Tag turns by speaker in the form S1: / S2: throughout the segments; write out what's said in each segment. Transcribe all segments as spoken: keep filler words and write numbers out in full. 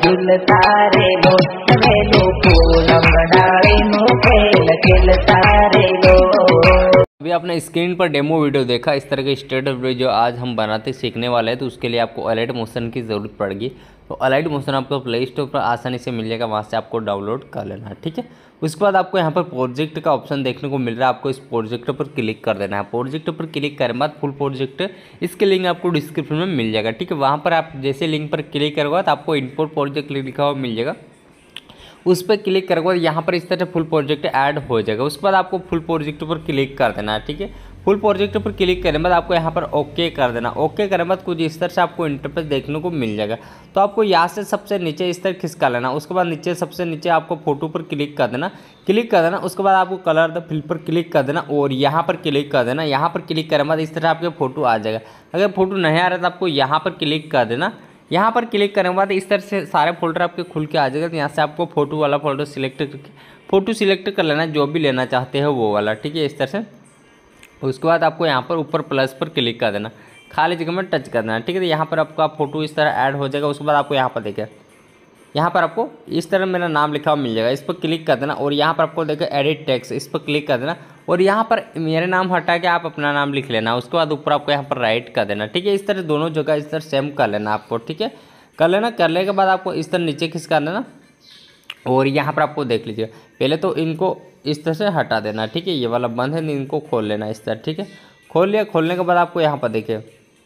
S1: झूलता रे लो वेलो पूनम डाली नो खेल खेलता रे लो।
S2: अभी आपने स्क्रीन पर डेमो वीडियो देखा, इस तरह के स्टेट वीडियो जो आज हम बनाते सीखने वाले हैं, तो उसके लिए आपको अलाइट मोशन की ज़रूरत पड़ेगी। तो अलाइट मोशन आपको प्ले स्टोर पर आसानी से मिल जाएगा, वहाँ से आपको डाउनलोड कर लेना है, ठीक है। उसके बाद आपको यहाँ पर प्रोजेक्ट का ऑप्शन देखने को मिल रहा है, आपको इस प्रोजेक्ट पर क्लिक कर देना है। प्रोजेक्ट पर क्लिक करने के बाद फुल प्रोजेक्ट इसके लिंक आपको डिस्क्रिप्शन में मिल जाएगा, ठीक है। वहाँ पर आप जैसे लिंक पर क्लिक करोगे तो आपको इम्पोर्ट प्रोजेक्ट लिखा हुआ मिल जाएगा, उस पर क्लिक करोगे यहाँ पर इस तरह फुल प्रोजेक्ट ऐड हो जाएगा। उसके बाद आपको फुल प्रोजेक्ट पर क्लिक कर देना है, ठीक है। फुल प्रोजेक्ट पर क्लिक करने के बाद आपको यहाँ पर ओके कर देना। ओके करने के बाद कुछ इस तरह से आपको इंटरफेस देखने को मिल जाएगा। तो आपको यहाँ से सबसे नीचे इस तरह खिसका लेना। उसके बाद नीचे सबसे नीचे आपको फोटो पर क्लिक कर देना, क्लिक कर देना। उसके बाद आपको कलर द फिल पर क्लिक कर देना और यहाँ पर क्लिक कर देना। यहाँ पर क्लिक करने के बाद इस तरह आपके फोटो आ जाएगा। अगर फोटो नहीं आ रहा तो आपको यहाँ पर क्लिक कर देना। यहाँ पर क्लिक करने के बाद इस तरह से सारे फोल्डर आपके खुल के आ जाएगा। तो यहाँ से आपको फोटो वाला फोल्डर सिलेक्ट करके फोटो सिलेक्ट कर लेना, जो भी लेना चाहते हो वो वाला, ठीक है, इस तरह से। उसके बाद आपको यहाँ पर ऊपर प्लस पर क्लिक कर देना, खाली जगह में टच कर देना, ठीक है। तो यहाँ पर आपका फोटो इस तरह ऐड हो जाएगा। उसके बाद आपको यहाँ पर देखिए, यहाँ पर आपको इस तरह मेरा नाम लिखा हुआ मिल जाएगा, इस पर क्लिक कर देना। और यहाँ पर आपको देखो एडिट टेक्स्ट, इस पर क्लिक कर देना और यहाँ पर मेरे नाम हटा के आप अपना नाम लिख लेना। उसके बाद ऊपर आपको यहाँ पर राइट कर देना, ठीक है। इस तरह दोनों जगह इस तरह सेम कर लेना आपको, ठीक है। कर लेना, कर लेने के बाद आपको इस तरह नीचे खिसका देना और यहाँ पर आपको देख लीजिए, पहले तो इनको इस तरह से हटा देना, ठीक है। ये वाला बंद है, इनको खोल लेना इस तरह, ठीक है। खोल लिया, खोलने के बाद आपको यहाँ पर देखिए,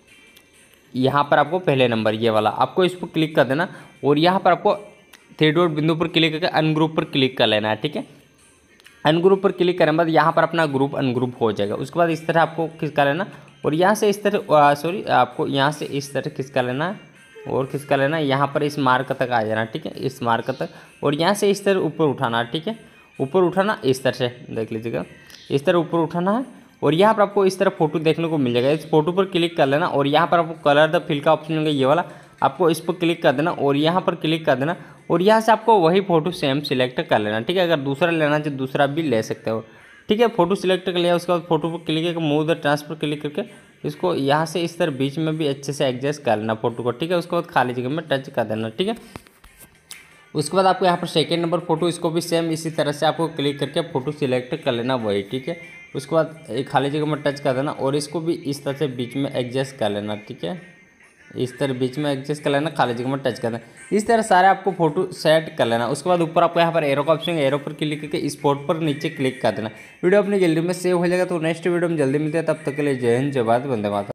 S2: यहाँ पर आपको पहले नंबर ये वाला आपको इस पर क्लिक कर देना और यहाँ पर आपको थ्री डॉट बिंदु पर क्लिक करके अनग्रुप पर क्लिक कर लेना है, ठीक है। अनग्रुप पर क्लिक करने के बाद यहाँ पर अपना ग्रुप अनग्रुप हो जाएगा। उसके बाद इस तरह आपको खिसका लेना और यहाँ से इस तरह सॉरी आपको यहाँ से इस तरह खिसका लेना और खिसका लेना, यहाँ पर इस मार्क तक आ जाना, ठीक है, इस मार्क तक। और यहाँ से इस तरह ऊपर उठाना, ठीक है, ऊपर उठाना इस तरह से, देख लीजिएगा, इस तरह ऊपर उठाना है। और यहाँ पर आपको इस तरह फोटो देखने को मिल जाएगा। इस फोटो पर क्लिक कर लेना और यहाँ पर आपको कलर द फिल का ऑप्शन मिलेगा, ये वाला आपको इस पर क्लिक कर देना और यहाँ पर क्लिक कर देना और यहाँ से आपको वही फोटो सेम सिलेक्ट कर लेना, ठीक है। अगर दूसरा लेना चाहिए दूसरा भी ले सकते हो, ठीक है। फोटो सिलेक्ट कर लिया, उसके बाद फोटो पर क्लिक करके मूव द ट्रांसफर क्लिक करके इसको यहाँ से इस तरह बीच में भी अच्छे से एडजस्ट कर लेना फोटो को, ठीक है। उसके बाद खाली जगह में टच कर देना, ठीक है। उसके बाद आपको यहाँ पर सेकेंड नंबर फोटो, इसको भी सेम इसी तरह से आपको क्लिक करके फोटो सिलेक्ट कर लेना वही, ठीक है। उसके बाद एक खाली जगह में टच कर देना और इसको भी इस तरह से बीच में एडजस्ट कर लेना, ठीक है। इस तरह बीच में एडजस्ट कर लेना, खाली जगह में टच कर देना। इस तरह सारे आपको फोटो सेट कर लेना। उसके बाद ऊपर आपको यहाँ पर एरो का ऑप्शन है, एरो पर क्लिक करके स्पॉट पर नीचे क्लिक कर देना। वीडियो अपनी गैलरी में सेव हो जाएगा। तो नेक्स्ट वीडियो में जल्दी मिलते हैं, तब तक के लिए जय हिंद, जय भारत, वंदे मातरम।